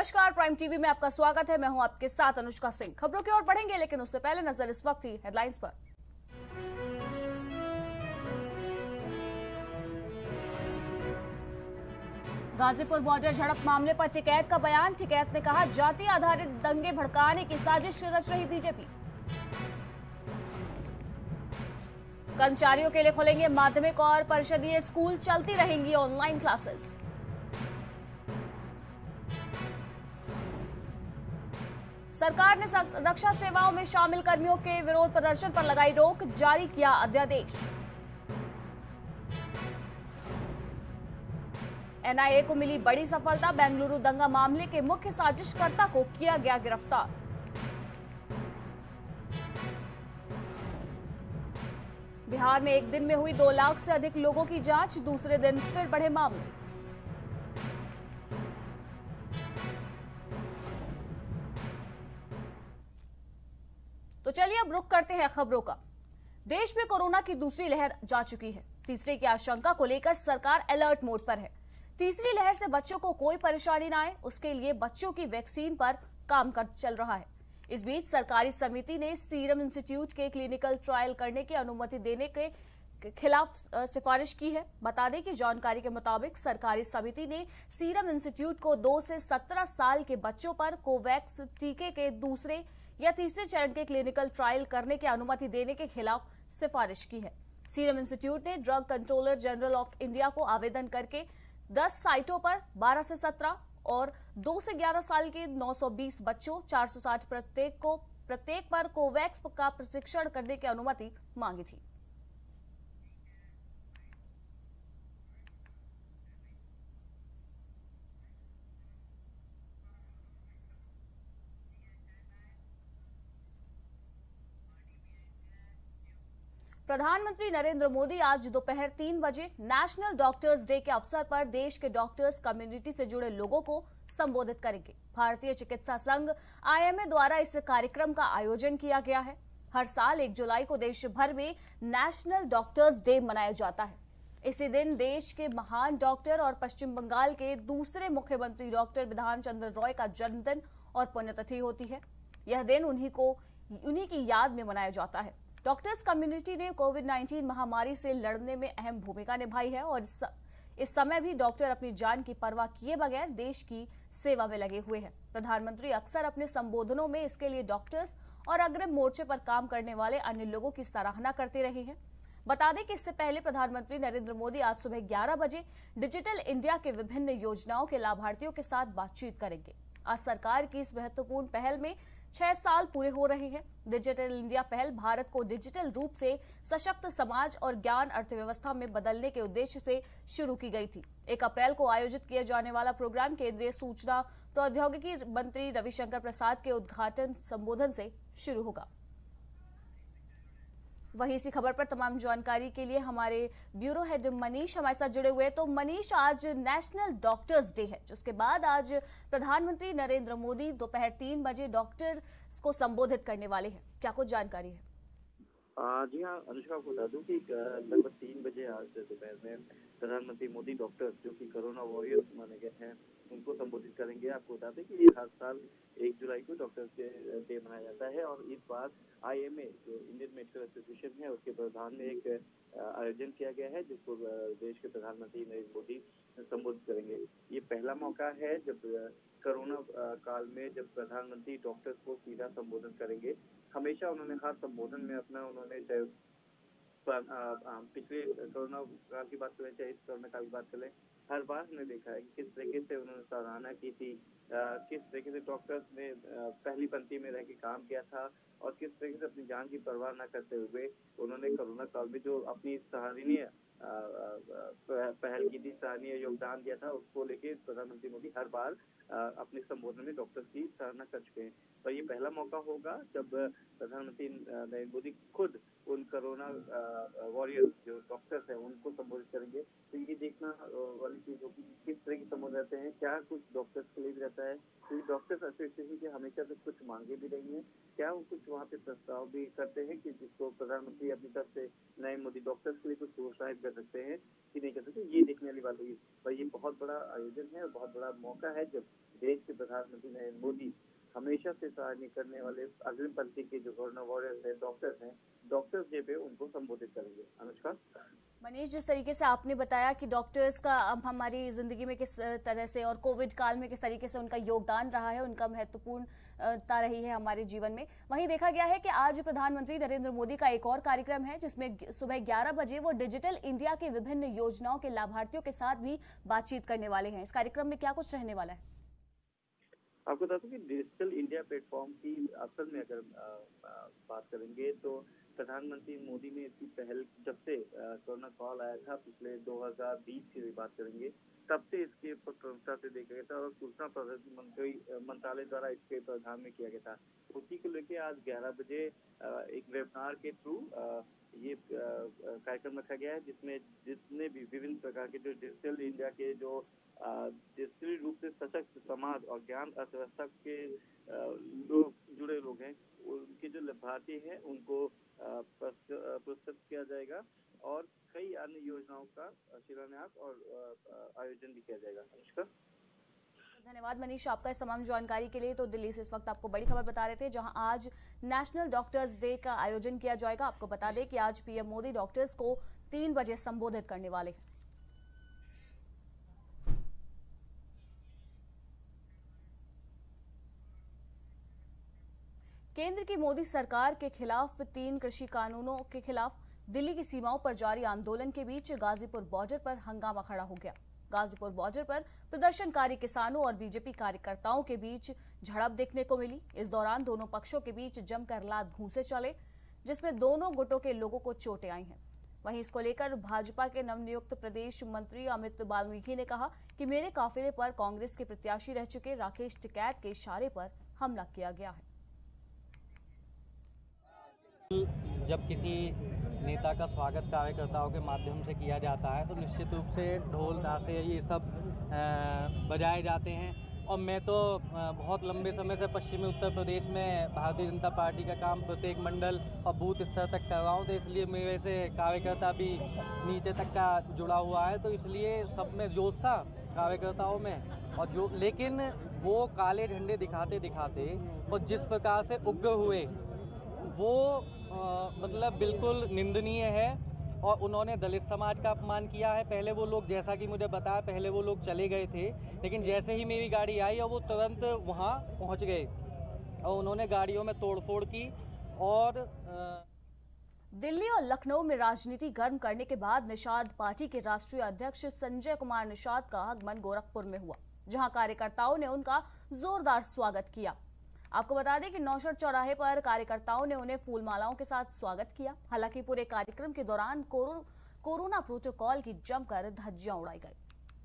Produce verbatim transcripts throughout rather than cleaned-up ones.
नमस्कार, prime TV में आपका स्वागत है। मैं हूं आपके साथ अनुष्का सिंह। खबरों की ओर बढ़ेंगे, लेकिन उससे पहले नजर इस वक्त की हेडलाइंस पर। गाजीपुर बॉर्डर झड़प मामले पर टिकैत का बयान। टिकैत ने कहा, जाति आधारित दंगे भड़काने की साजिश रच रही बीजेपी। कर्मचारियों के लिए खुलेंगे माध्यमिक और परिषदीय स्कूल, चलती रहेंगी ऑनलाइन क्लासेस। सरकार ने रक्षा सेवाओं में शामिल कर्मियों के विरोध प्रदर्शन पर लगाई रोक, जारी किया अध्यादेश। एनआईए को मिली बड़ी सफलता। बेंगलुरु दंगा मामले के मुख्य साजिशकर्ता को किया गया गिरफ्तार। बिहार में एक दिन में हुई दो लाख से अधिक लोगों की जांच, दूसरे दिन फिर बढ़े मामले। तो चलिए अब रुक करते हैं खबरों का। देश में कोरोना की दूसरी लहर जा चुकी है। तीसरे की आशंका को लेकर सरकार अलर्ट मोड पर है। तीसरी लहर से बच्चों को कोई परेशानी ना आए, उसके लिए बच्चों की वैक्सीन पर काम कर चल रहा है। इस बीच सरकारी समिति ने सीरम इंस्टीट्यूट के क्लिनिकल ट्रायल करने की अनुमति देने के खिलाफ सिफारिश की है। बता दें कि जानकारी के मुताबिक सरकारी समिति ने सीरम इंस्टीट्यूट को दो से सत्रह साल के बच्चों पर कोवैक्स टीके के दूसरे या तीसरे चरण के क्लिनिकल ट्रायल करने की अनुमति देने के खिलाफ सिफारिश की है। सीरम इंस्टीट्यूट ने Drug Controller General of India को आवेदन करके दस साइटों पर बारह से सत्रह और दो से ग्यारह साल के नौ सौ बीस बच्चों चार सौ साठ प्रत्येक को प्रत्येक पर कोवैक्स का प्रशिक्षण करने की अनुमति मांगी थी। प्रधानमंत्री नरेंद्र मोदी आज दोपहर तीन बजे नेशनल डॉक्टर्स डे के अवसर पर देश के डॉक्टर्स कम्युनिटी से जुड़े लोगों को संबोधित करेंगे। भारतीय चिकित्सा संघ आईएमए द्वारा इस कार्यक्रम का आयोजन किया गया है। हर साल एक जुलाई को देश भर में नेशनल डॉक्टर्स डे मनाया जाता है। इसी दिन देश के महान डॉक्टर और पश्चिम बंगाल के दूसरे मुख्यमंत्री डॉक्टर बिधान चंद्र रॉय का जन्मदिन और पुण्यतिथि होती है। यह दिन उन्हीं को उन्हीं की याद में मनाया जाता है। डॉक्टर्स कम्युनिटी ने कोविड नाइन्टीन महामारी से लड़ने में अहम भूमिका निभाई है और इस, इस समय भी डॉक्टर अपनी जान की परवाह किए बगैर देश की सेवा में लगे हुए हैं। प्रधानमंत्री अक्सर अपने संबोधनों में इसके लिए डॉक्टर्स और अग्रिम मोर्चे पर काम करने वाले अन्य लोगों की सराहना करते रहे हैं। बता दें कि इससे पहले प्रधानमंत्री नरेंद्र मोदी आज सुबह ग्यारह बजे डिजिटल इंडिया के विभिन्न योजनाओं के लाभार्थियों के साथ बातचीत करेंगे। आज सरकार की इस महत्वपूर्ण पहल में छह साल पूरे हो रहे हैं। डिजिटल इंडिया पहल भारत को डिजिटल रूप से सशक्त समाज और ज्ञान अर्थव्यवस्था में बदलने के उद्देश्य से शुरू की गई थी। एक अप्रैल को आयोजित किया जाने वाला प्रोग्राम केंद्रीय सूचना प्रौद्योगिकी मंत्री रविशंकर प्रसाद के उद्घाटन संबोधन से शुरू होगा। वही इसी खबर पर तमाम जानकारी के लिए हमारे ब्यूरो हेड मनीष हमारे साथ जुड़े हुए हैं। तो मनीष, आज नेशनल डॉक्टर्स डे है, जिसके बाद आज प्रधानमंत्री नरेंद्र मोदी दोपहर तीन बजे डॉक्टर्स को संबोधित करने वाले हैं। क्या कुछ जानकारी है? आ, जी हाँ अनुष्का, आपको बता दूं कि लगभग तीन बजे आज दोपहर में प्रधानमंत्री मोदी डॉक्टर्स जो कि कोरोना वॉरियर्स माने गए हैं उनको संबोधित करेंगे। आपको बता दें कि ये हर साल एक जुलाई को डॉक्टर्स डे मनाया जाता है और इस बार आईएमए जो इंडियन मेडिकल एसोसिएशन है उसके प्रधान ने एक आयोजन किया गया है जिसको देश के प्रधानमंत्री नरेंद्र मोदी संबोधित करेंगे। ये पहला मौका है जब कोरोना काल में जब प्रधानमंत्री डॉक्टर्स को सीधा संबोधन करेंगे। हमेशा उन्होंने हर संबोधन में अपना उन्होंने चाहे पिछले कोरोना काल की बात करें चाहे इस कोरोना काल की बात करें, हर बार हमने देखा है कि किस तरीके से उन्होंने सराहना की थी, किस तरीके से डॉक्टर्स ने पहली पंक्ति में रह के काम किया था और किस तरीके से अपनी जान की परवाह न करते हुए उन्होंने कोरोना काल में जो अपनी सराहनीय पहल की थी, सराहनीय योगदान दिया था, उसको लेके प्रधानमंत्री मोदी हर बार अपने संबोधन में डॉक्टर्स की सराहना कर चुके हैं। पर ये पहला मौका होगा जब प्रधानमंत्री नरेंद्र मोदी खुद उन कोरोना वॉरियर्स जो डॉक्टर्स हैं उनको संबोधित करेंगे। तो ये देखना वाली चीज होगी किस तरह की संबोधन रहते हैं, क्या कुछ डॉक्टर्स के लिए भी रहता है, क्योंकि डॉक्टर्स एसोसिएशन के हमेशा से कुछ मांगे भी रही हैं, क्या वो कुछ वहाँ पे प्रस्ताव भी करते हैं कि जिसको प्रधानमंत्री अपनी तरफ से नरेंद्र मोदी डॉक्टर्स के लिए कुछ प्रोत्साहित कर सकते हैं कि नहीं कर सकते, ये देखने वाली बात होगी। पर ये बहुत बड़ा आयोजन है और बहुत बड़ा मौका है जब देश के प्रधानमंत्री नरेंद्र मोदी हमेशा से सराहनीय करने वाले अग्रिम पंक्ति के जो कोरोना वॉरियर्स हैं, डॉक्टर्स हैं, डॉक्टर्स डे पे उनको संबोधित करेंगे। अनुष्का। मनीष, जिस तरीके से आपने बताया कि डॉक्टर्स का अब हमारी जिंदगी में किस तरह से और कोविड काल में किस तरीके से उनका योगदान रहा है, उनका महत्वपूर्णता रही है हमारे जीवन में, वहीं देखा गया है कि आज प्रधानमंत्री नरेंद्र मोदी का एक और कार्यक्रम है जिसमें सुबह ग्यारह बजे वो डिजिटल इंडिया की विभिन्न योजनाओं के लाभार्थियों के साथ भी बातचीत करने वाले हैं। इस कार्यक्रम में क्या कुछ रहने वाला है? आपको बता दूं कि डिजिटल इंडिया प्लेटफॉर्म की असल में अगर आ, आ, बात करेंगे तो प्रधानमंत्री मोदी ने इसकी पहल जब से कोरोना कॉल आया था पिछले दो हज़ार बीस की बात करेंगे तब से इसके प्रमुखता से देखा गया था और सूचना प्रसारण मंत्री मंत्रालय द्वारा इसके प्रावधान में किया गया था। उसी को लेकर आज ग्यारह बजे एक वेबिनार के थ्रू ये कार्यक्रम रखा गया है जिसमें जितने भी विभिन्न प्रकार के जो डिजिटल इंडिया के जो डिजिटली रूप से सशक्त समाज और ज्ञान अर्थव्यवस्था के लोग जुड़े लोग हैं उनके जो लाभार्थी हैं उनको पुरस्कृत किया जाएगा और कई अन्य योजनाओं का शिलान्यास और आयोजन भी किया जाएगा। अनुष्का। धन्यवाद मनीष आपका इस तमाम जानकारी के लिए। तो दिल्ली से इस वक्त आपको बड़ी खबर बता रहे थे जहां आज नेशनल डॉक्टर्स डे का आयोजन किया जाएगा। आपको बता दें कि आज पीएम मोदी डॉक्टर्स को तीन बजे संबोधित करने वाले हैं। केंद्र की मोदी सरकार के खिलाफ तीन कृषि कानूनों के खिलाफ दिल्ली की सीमाओं पर जारी आंदोलन के बीच गाजीपुर बॉर्डर पर हंगामा खड़ा हो गया। गाजीपुर बॉर्डर पर प्रदर्शनकारी किसानों और बीजेपी कार्यकर्ताओं के बीच झड़प देखने को मिली। इस दौरान दोनों पक्षों के बीच जमकर लात घूंसे चले जिसमें दोनों गुटों के लोगों को चोटें आई हैं। वहीं इसको लेकर भाजपा के नवनियुक्त प्रदेश मंत्री अमित वाल्मीकि ने कहा कि मेरे काफिले पर कांग्रेस के प्रत्याशी रह चुके राकेश टिकैत के इशारे पर हमला किया गया है। जब किसी नेता का स्वागत कार्यकर्ताओं के माध्यम से किया जाता है तो निश्चित रूप से ढोल ताशे ये सब बजाए जाते हैं और मैं तो बहुत लंबे समय से पश्चिमी उत्तर प्रदेश में भारतीय जनता पार्टी का काम प्रत्येक मंडल और बूथ स्तर तक कर रहा हूँ, तो इसलिए मेरे से कार्यकर्ता भी नीचे तक का जुड़ा हुआ है, तो इसलिए सब में जोश था कार्यकर्ताओं में। और जो लेकिन वो काले झंडे दिखाते दिखाते और जिस प्रकार से उग्र हुए वो आ, मतलब बिल्कुल निंदनीय है और उन्होंने दलित समाज का अपमान किया है। पहले वो लोग, जैसा कि मुझे बताया, पहले वो लोग चले गए थे लेकिन जैसे ही मेरी गाड़ी आई और वो तुरंत वहाँ पहुँच गए और उन्होंने गाड़ियों में तोड़फोड़ की। और आ... दिल्ली और लखनऊ में राजनीति गर्म करने के बाद निषाद पार्टी के राष्ट्रीय अध्यक्ष संजय कुमार निषाद का आगमन गोरखपुर में हुआ जहां कार्यकर्ताओं ने उनका जोरदार स्वागत किया। आपको बता दें कि नौशद चौराहे पर कार्यकर्ताओं ने उन्हें फूलमालाओं के साथ स्वागत किया। हालांकि पूरे कार्यक्रम के दौरान कोरो, कोरोना प्रोटोकॉल की जमकर धज्जियां उड़ाई गई।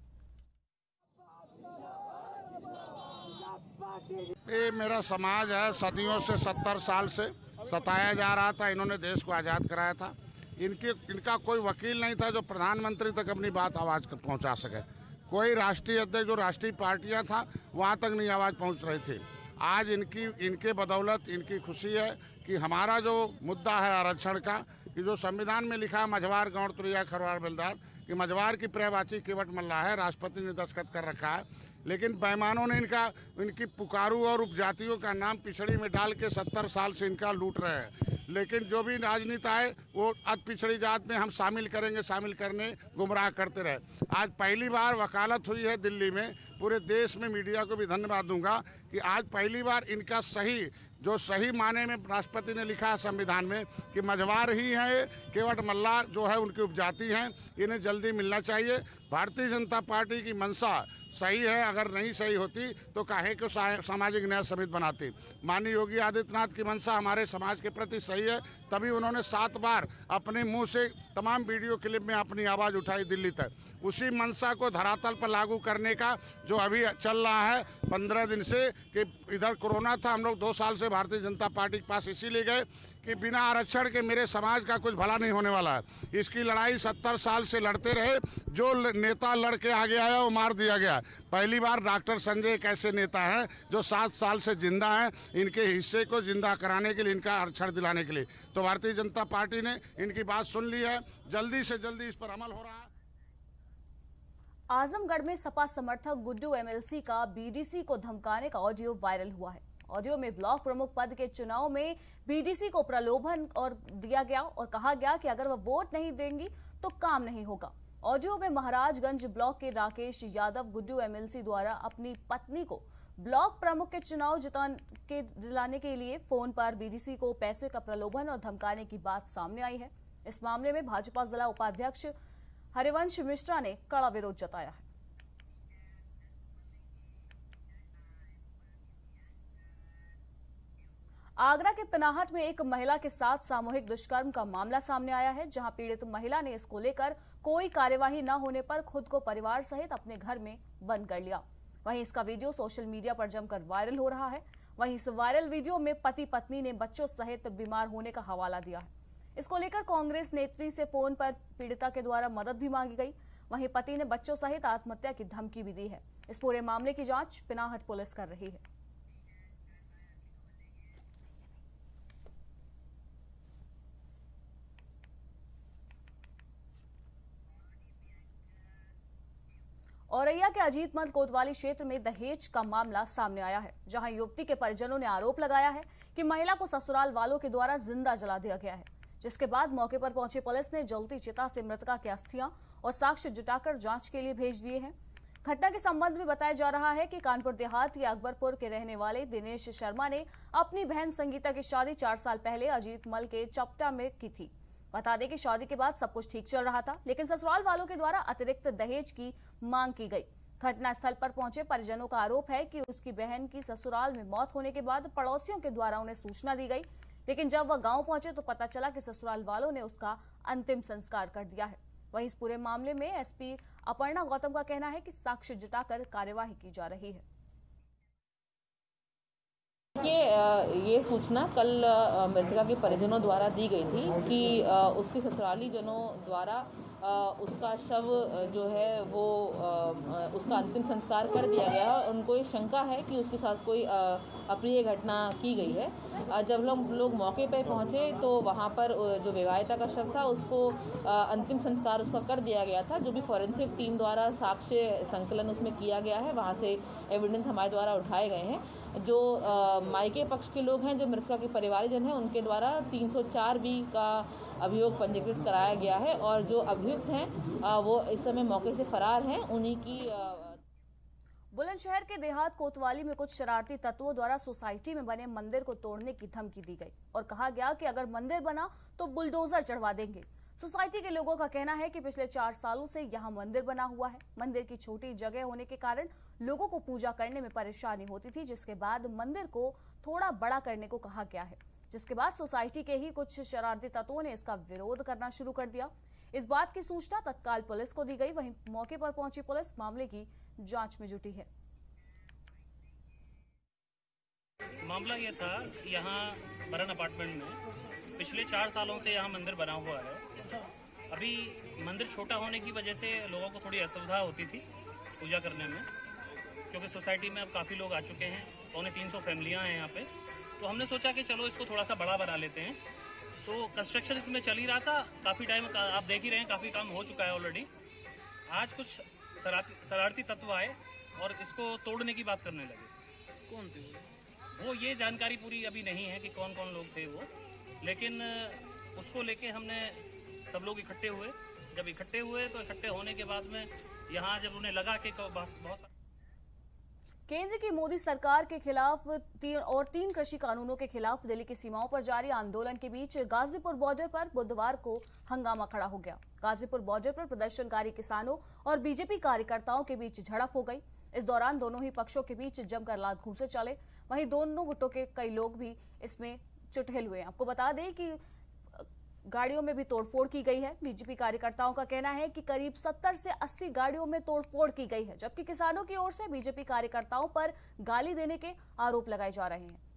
ये मेरा समाज है, सदियों से सत्तर साल से सताया जा रहा था। इन्होंने देश को आज़ाद कराया था। इनके इनका कोई वकील नहीं था जो प्रधानमंत्री तक अपनी बात आवाज़ पहुंचा सके। कोई राष्ट्रीय अध्यक्ष जो राष्ट्रीय पार्टियां था वहां तक नहीं आवाज़ पहुंच रही थी। आज इनकी इनके बदौलत इनकी खुशी है कि हमारा जो मुद्दा है आरक्षण का, कि जो संविधान में लिखा है मझवार गौड़ तुरिया खरवार बेलदार कि मझवार की पर्यायवाची केवट मल्ला है, राष्ट्रपति ने दस्तखत कर रखा है, लेकिन बेईमानों ने इनका इनकी पुकारू और उपजातियों का नाम पिछड़ी में डाल के सत्तर साल से इनका लूट रहे हैं। लेकिन जो भी राजनीति आए वो अति पिछड़ी जात में हम शामिल करेंगे शामिल करने गुमराह करते रहे। आज पहली बार वकालत हुई है दिल्ली में। पूरे देश में मीडिया को भी धन्यवाद दूंगा कि आज पहली बार इनका सही जो सही माने में राष्ट्रपति ने लिखा है संविधान में कि मझवार ही है, केवट मल्ला जो है उनकी उपजाति हैं, इन्हें जल्दी मिलना चाहिए। भारतीय जनता पार्टी की मंशा सही है, अगर नहीं सही होती तो काहे को सामाजिक न्याय समिति बनाती। माननीय योगी आदित्यनाथ की मंशा हमारे समाज के प्रति सही है, तभी उन्होंने सात बार अपने मुंह से तमाम वीडियो क्लिप में अपनी आवाज़ उठाई दिल्ली तक। उसी मंशा को धरातल पर लागू करने का जो अभी चल रहा है पंद्रह दिन से, कि इधर कोरोना था, हम लोग दो साल से भारतीय जनता पार्टी के पास इसीलिए गए कि बिना आरक्षण के मेरे समाज का कुछ भला नहीं होने वाला है। इसकी लड़ाई सत्तर साल से लड़ते रहे। जो नेता लड़के आगे आया वो मार दिया गया। पहली बार डॉक्टर संजय एक ऐसे नेता हैं जो सात साल से जिंदा हैं, इनके हिस्से को जिंदा कराने के लिए, इनका आरक्षण दिलाने के लिए। तो भारतीय जनता पार्टी ने इनकी बात सुन ली है, जल्दी से जल्दी इस पर अमल हो रहा है। आजमगढ़ में सपा समर्थक गुड्डू एमएलसी का बीडीसी को धमकाने का ऑडियो वायरल हुआ है। ऑडियो में ब्लॉक प्रमुख पद के चुनाव में बीडीसी को प्रलोभन और दिया गया और कहा गया कि अगर वह वोट नहीं देंगी तो काम नहीं होगा। ऑडियो में महाराजगंज ब्लॉक के राकेश यादव गुड्डू एमएलसी द्वारा अपनी पत्नी को ब्लॉक प्रमुख के चुनाव जिता के दिलाने के लिए फोन पर बीडीसी को पैसे का प्रलोभन और धमकाने की बात सामने आई है। इस मामले में भाजपा जिला उपाध्यक्ष हरिवंश मिश्रा ने कड़ा विरोध जताया है। आगरा के पनाहट में एक महिला के साथ सामूहिक दुष्कर्म का मामला सामने आया है, जहां पीड़ित महिला ने इसको लेकर कोई कार्यवाही न होने पर खुद को परिवार सहित अपने घर में बंद कर लिया। वहीं इसका वीडियो सोशल मीडिया पर जमकर वायरल हो रहा है। वहीं इस वायरल वीडियो में पति पत्नी ने बच्चों सहित बीमार होने का हवाला दिया है। इसको लेकर कांग्रेस नेत्री से फोन पर पीड़िता के द्वारा मदद भी मांगी गई। वहीं पति ने बच्चों सहित आत्महत्या की धमकी भी दी है। इस पूरे मामले की जांच पिनाहट पुलिस कर रही है। औरैया के अजीत मल कोतवाली क्षेत्र में दहेज का मामला सामने आया है, जहां युवती के परिजनों ने आरोप लगाया है कि महिला को ससुराल वालों के द्वारा जिंदा जला दिया गया है, जिसके बाद मौके पर पहुंची पुलिस ने जलती चिता से मृतका की अस्थियां और साक्ष्य जुटाकर जांच के लिए भेज दिए हैं। घटना के संबंध में बताया जा रहा है कि कानपुर देहात के अकबरपुर के रहने वाले दिनेश शर्मा ने अपनी बहन संगीता की शादी चार साल पहले अजीत मल के चपटा में की थी। बता दें कि शादी के बाद सब कुछ ठीक चल रहा था, लेकिन ससुराल वालों के द्वारा अतिरिक्त दहेज की मांग की गई। घटना स्थल पर पहुंचे परिजनों का आरोप है कि उसकी बहन की ससुराल में मौत होने के बाद पड़ोसियों के द्वारा उन्हें सूचना दी गई, लेकिन जब वह गांव पहुंचे तो पता चला कि ससुराल वालों ने उसका अंतिम संस्कार कर दिया है। वहीं इस पूरे मामले में एसपी अपर्णा गौतम का कहना है कि साक्ष्य जुटाकर कार्यवाही की जा रही है। ये ये सूचना कल मृतका के परिजनों द्वारा दी गई थी कि उसके ससुराली जनों द्वारा उसका शव जो है वो उसका अंतिम संस्कार कर दिया गया है। उनको ये शंका है कि उसके साथ कोई अप्रिय घटना की गई है। जब हम लोग मौके पर पहुंचे तो वहां पर जो विवाहिता का शव था उसको अंतिम संस्कार उसका कर दिया गया था। जो भी फॉरेंसिक टीम द्वारा साक्ष्य संकलन उसमें किया गया है, वहां से एविडेंस हमारे द्वारा उठाए गए हैं। जो मायके पक्ष के लोग हैं, जो मृतका के परिवारजन हैं, उनके द्वारा तीन सौ चार बी का अभियोग पंजीकृत कराया गया है और जो अभियुक्त हैं वो इस समय मौके से फरार हैं। उन्हीं की बुलंदशहर के देहात कोतवाली में कुछ शरारती तत्वों द्वारा सोसाइटी में बने मंदिर को तोड़ने की धमकी दी गई और कहा गया कि अगर मंदिर बना तो बुलडोजर चढ़वा देंगे। सोसाइटी के लोगों का कहना है कि पिछले चार सालों से यहां मंदिर बना हुआ है। मंदिर की छोटी जगह होने के कारण लोगों को पूजा करने में परेशानी होती थी, जिसके बाद मंदिर को थोड़ा बड़ा करने को कहा गया है, जिसके बाद सोसाइटी के ही कुछ शरारती तत्वों ने इसका विरोध करना शुरू कर दिया। इस बात की सूचना तत्काल पुलिस को दी गई। वहीं मौके पर पहुंची पुलिस मामले की जांच में जुटी है। मामला ये था, यहाँ बरन अपार्टमेंट में पिछले चार सालों से यहाँ मंदिर बना हुआ है। अभी मंदिर छोटा होने की वजह से लोगों को थोड़ी असुविधा होती थी पूजा करने में, क्योंकि सोसाइटी में अब काफ़ी लोग आ चुके हैं, पौने तीन सौ फैमिलियाँ हैं यहाँ पे। तो हमने सोचा कि चलो इसको थोड़ा सा बड़ा बना लेते हैं। तो कंस्ट्रक्शन इसमें चल ही रहा था काफ़ी टाइम, आप देख ही रहे हैं, काफ़ी काम हो चुका है ऑलरेडी। आज कुछ शरारती तत्व आए और इसको तोड़ने की बात करने लगे। कौन थे वो? ये जानकारी पूरी अभी नहीं है कि कौन कौन लोग थे वो, लेकिन उसको लेके हमने सब लोग इकट्ठे हुए। जब इकट्ठे हुए तो इकट्ठे होने के बाद में यहाँ जब उन्हें लगा कि बहुत केंद्र की मोदी सरकार के खिलाफ तीन और तीन कृषि कानूनों के खिलाफ दिल्ली की सीमाओं पर जारी आंदोलन के बीच गाजीपुर बॉर्डर पर बुधवार को हंगामा खड़ा हो गया। गाजीपुर बॉर्डर पर प्रदर्शनकारी किसानों और बीजेपी कार्यकर्ताओं के बीच झड़प हो गई। इस दौरान दोनों ही पक्षों के बीच जमकर लात घूंसे चले। वहीं दोनों गुटों के कई लोग भी इसमें चुटहेल हुए। आपको बता दें कि गाड़ियों में भी तोड़फोड़ की गई है। बीजेपी कार्यकर्ताओं का कहना है कि करीब सत्तर से अस्सी गाड़ियों में तोड़फोड़ की गई है, जबकि किसानों की ओर से बीजेपी कार्यकर्ताओं पर गाली देने के आरोप लगाए जा रहे हैं।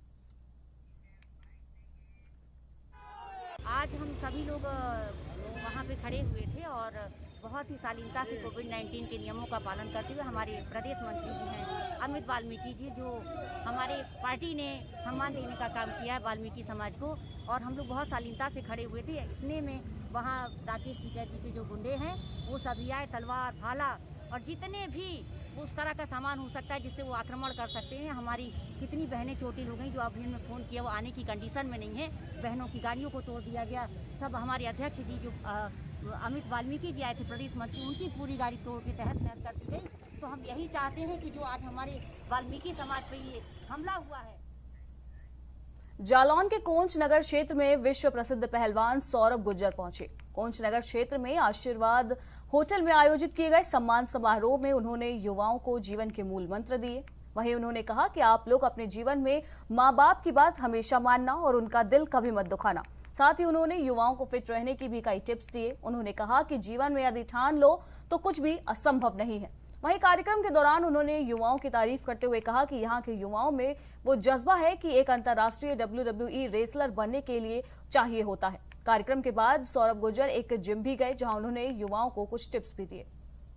आज हम सभी लोग वहां पे खड़े हुए थे और बहुत ही शालीनता से कोविड नाइन्टीन के नियमों का पालन करते हुए हमारे प्रदेश मंत्री जी हैं अमित वाल्मीकि जी, जो हमारे पार्टी ने सम्मान देने का काम किया है वाल्मीकि समाज को, और हम लोग बहुत शालीनता से खड़े हुए थे। इतने में वहाँ राकेश टीका जी के जो गुंडे हैं वो सभी आए, तलवार भाला और जितने भी उस तरह का सामान हो सकता है जिससे वो आक्रमण कर सकते हैं। हमारी कितनी बहनें चोटिल हो गई जो अभी में फ़ोन किया वो आने की कंडीशन में नहीं है। बहनों की गाड़ियों को तोड़ दिया गया। सब हमारे अध्यक्ष जी जो आ, अमित वाल्मीकि जी आए थे प्रदेश मंत्री, उनकी पूरी गाड़ी तोड़ के तहस नहस कर दी गई। तो हम यही चाहते हैं कि जो आज हमारे वाल्मीकि समाज पे ये हमला हुआ है। जालौन के कोंच नगर क्षेत्र में विश्व प्रसिद्ध पहलवान सौरभ गुर्जर पहुंचे। कोंच नगर क्षेत्र में आशीर्वाद होटल में आयोजित किए गए सम्मान समारोह में उन्होंने युवाओं को जीवन के मूल मंत्र दिए। वहीं उन्होंने कहा कि आप लोग अपने जीवन में माँ बाप की बात हमेशा मानना और उनका दिल कभी मत दुखाना। साथ ही उन्होंने युवाओं को फिट रहने की भी कई टिप्स दिए। उन्होंने कहा कि जीवन में यदि ठान लो तो कुछ भी असंभव नहीं है। वहीं कार्यक्रम के दौरान उन्होंने युवाओं की तारीफ करते हुए कहा कि यहाँ के युवाओं में वो जज्बा है कि एक अंतर्राष्ट्रीय डब्ल्यू डब्ल्यू ई रेसलर बनने के लिए चाहिए होता है। कार्यक्रम के बाद सौरभ गुर्जर एक जिम भी गए जहां उन्होंने युवाओं को कुछ टिप्स भी दिए।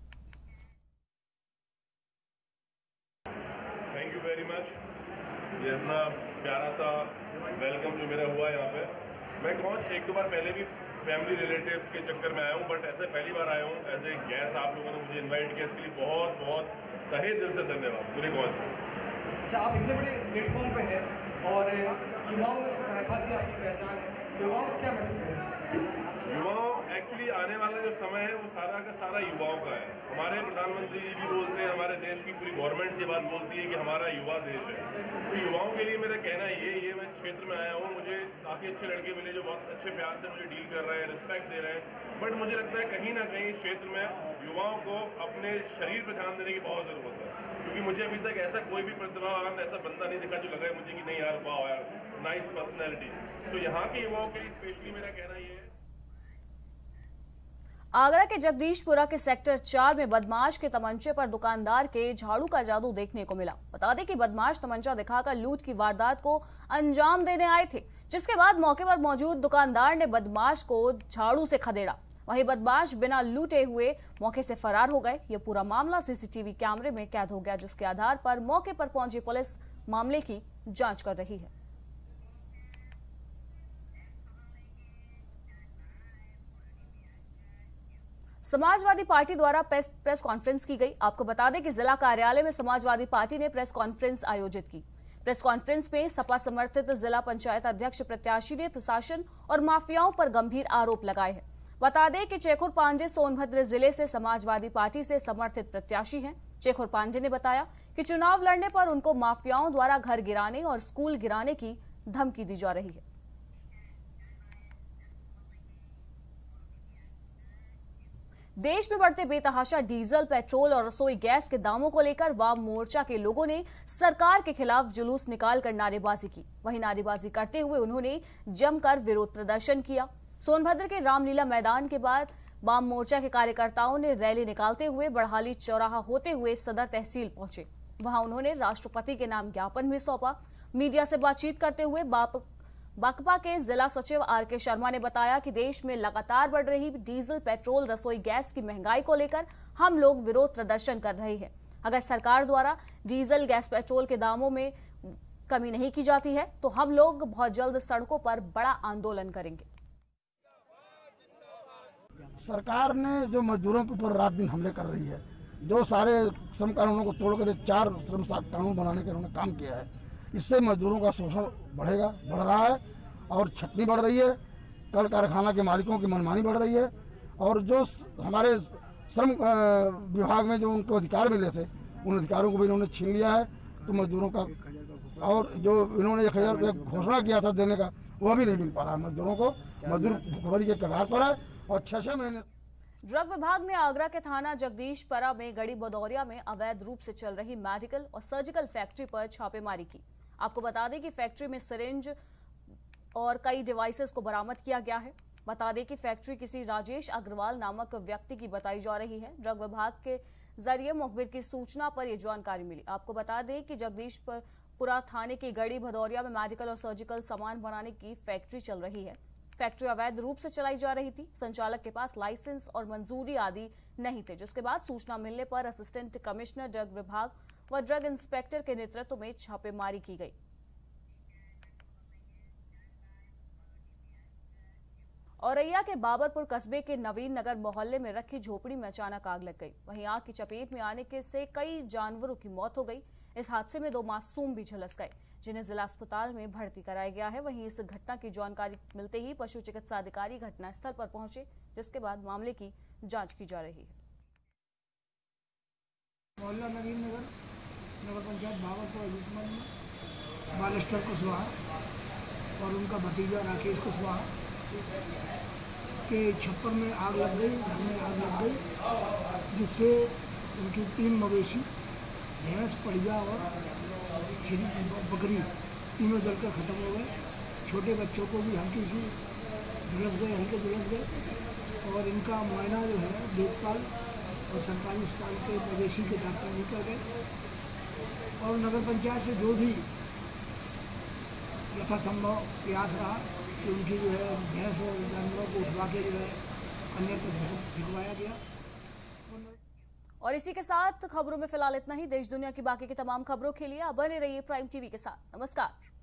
Thank you very much. ये इतना प्यारा सा वेलकम जो मेरा हुआ यहाँ पे। मैं कोंच एक दो बार पहले भी फैमिली रिलेटिव्स के चक्कर में आया हूँ, बट ऐसे पहली बार आया हूँ एज ए गेस्ट। आप लोगों ने मुझे इनवाइट किया, इसके लिए बहुत बहुत तहे दिल से धन्यवाद पूरे कोंच को। अच्छा, आप इतने बड़े प्लेटफॉर्म पे हैं और युवाओं में खासी आपकी पहचान है, युवाओं को क्या मैसेज करें? युवाओं एक्चुअली आने वाला जो समय है वो सारा का सारा युवाओं का है। हमारे प्रधानमंत्री जी भी बोलते हैं, हमारे देश की पूरी गवर्नमेंट ये बात बोलती है कि हमारा युवा देश है। तो युवाओं के लिए मेरा कहना ये ये मैं इस क्षेत्र में आया हूँ, मुझे काफ़ी अच्छे लड़के मिले जो बहुत अच्छे प्यार से मुझे डील कर रहे हैं, रिस्पेक्ट दे रहे हैं। बट मुझे लगता है कहीं ना कहीं इस क्षेत्र में युवाओं को अपने शरीर पर ध्यान देने की बहुत ज़रूरत है, क्योंकि मुझे अभी तक ऐसा कोई भी प्रतिभावान ऐसा बंदा नहीं दिखा जो लगा है मुझे कि नहीं यार वाह यार नाइस पर्सनैलिटी। तो यहाँ के युवाओं के लिए स्पेशली मेरा कहना ये है। आगरा के जगदीशपुरा के सेक्टर चार में बदमाश के तमंचे पर दुकानदार के झाड़ू का जादू देखने को मिला। बता दें कि बदमाश तमंचा दिखाकर लूट की वारदात को अंजाम देने आए थे, जिसके बाद मौके पर मौजूद दुकानदार ने बदमाश को झाड़ू से खदेड़ा। वहीं बदमाश बिना लूटे हुए मौके से फरार हो गए। यह पूरा मामला सीसीटीवी कैमरे में कैद हो गया, जिसके आधार पर मौके पर पहुंची पुलिस मामले की जांच कर रही है। समाजवादी पार्टी द्वारा प्रेस प्रेस कॉन्फ्रेंस की गई। आपको बता दें कि जिला कार्यालय में समाजवादी पार्टी ने प्रेस कॉन्फ्रेंस आयोजित की। प्रेस कॉन्फ्रेंस में सपा समर्थित जिला पंचायत अध्यक्ष प्रत्याशी ने प्रशासन और माफियाओं पर गंभीर आरोप लगाए हैं। बता दें कि चेखुर पांडे सोनभद्र जिले से समाजवादी पार्टी से समर्थित प्रत्याशी हैं। चेखुर पांडे ने बताया कि चुनाव लड़ने पर उनको माफियाओं द्वारा घर गिराने और स्कूल गिराने की धमकी दी जा रही है। देश में बढ़ते बेतहाशा डीजल, पेट्रोल और रसोई गैस के दामों को लेकर वाम मोर्चा के लोगों ने सरकार के खिलाफ जुलूस निकालकर नारेबाजी की। वहीं नारेबाजी करते हुए उन्होंने जमकर विरोध प्रदर्शन किया। सोनभद्र के रामलीला मैदान के बाद वाम मोर्चा के कार्यकर्ताओं ने रैली निकालते हुए बड़हाली चौराहा होते हुए सदर तहसील पहुंचे। वहां उन्होंने राष्ट्रपति के नाम ज्ञापन भी सौंपा। मीडिया से बातचीत करते हुए बाप बकपा के जिला सचिव आर के शर्मा ने बताया कि देश में लगातार बढ़ रही डीजल, पेट्रोल, रसोई गैस की महंगाई को लेकर हम लोग विरोध प्रदर्शन कर रहे हैं। अगर सरकार द्वारा डीजल, गैस, पेट्रोल के दामों में कमी नहीं की जाती है तो हम लोग बहुत जल्द सड़कों पर बड़ा आंदोलन करेंगे। सरकार ने जो मजदूरों के ऊपर रात दिन हमले कर रही है, जो सारे श्रम कानूनों को तोड़कर चार श्रम कानून बनाने के उन्होंने काम किया है, इससे मजदूरों का शोषण बढ़ेगा, बढ़ रहा है और छटनी बढ़ रही है। कल कारखाना के मालिकों की मनमानी बढ़ रही है और जो हमारे श्रम विभाग में जो उनको अधिकार मिले थे उन अधिकारों को भी इन्होंने छीन लिया है। तो मजदूरों का और जो इन्होंने एक हजार रुपये घोषणा किया था देने का वह भी नहीं मिल पा रहा है मजदूरों को। मजदूर भुखमरी के कगार पर है और छह छह महीने। ड्रग विभाग ने आगरा के थाना जगदीशपुरा में गड़ी भदौरिया में अवैध रूप से चल रही मेडिकल और सर्जिकल फैक्ट्री पर छापेमारी की। आपको बता दें कि फैक्ट्री में सिरिंज और कई डिवाइसेस को बरामद किया गया है। बता दें कि फैक्ट्री किसी राजेश अग्रवाल नामक व्यक्ति की बताई जा रही है। ड्रग विभाग के जरिए मुखबिर की सूचना पर यह जानकारी मिली। आपको बता दें कि जगदीशपुरा थाने की गड़ी भदौरिया में मेडिकल और सर्जिकल सामान बनाने की फैक्ट्री चल रही है। फैक्ट्री अवैध रूप से चलाई जा रही थी। संचालक के पास लाइसेंस और मंजूरी आदि नहीं थे, जिसके बाद सूचना मिलने पर असिस्टेंट कमिश्नर ड्रग विभाग व ड्रग इंस्पेक्टर के नेतृत्व में छापेमारी की गई औरैया के बाबरपुर कस्बे के नवीन नगर मोहल्ले में रखी झोपड़ी में अचानक आग लग गई। वहीं आग की चपेट में आने के से कई जानवरों की मौत हो गई। इस हादसे में दो मासूम भी झुलस गए, जिन्हें जिला अस्पताल में भर्ती कराया गया है। वहीं इस घटना की जानकारी मिलते ही पशु चिकित्सा अधिकारी घटनास्थल पर पहुंचे, जिसके बाद मामले की जांच की जा रही है। मोहल्ला नवीन नगर नगर पंचायत बाबरपुर अजीतमल में बालेस्टर कुशवाहा और उनका भतीजा राकेश कुशवाहा के छप्पर में आग लग गई, घर में आग लग गई, जिससे उनकी तीन मवेशी भैंस, पड़िया और खीरी बकरी तीनों जलकर ख़त्म हो गए। छोटे बच्चों को भी हल्की सी झुलस गए हल्के झुलस गए और इनका मुआयना जो है देखभाल और सरकारी अस्पताल के मवेशी के डॉक्टर नहीं कर गए। और नगर पंचायत से जो भी यथासंभव प्रयास रहा कि उनकी जो है भैंस और जानवरों को उठवा के जो है अन्यत्र भिजवाया गया। और इसी के साथ खबरों में फिलहाल इतना ही। देश दुनिया की बाकी की तमाम खबरों के लिए आप बने रहिए प्राइम टीवी के साथ। नमस्कार।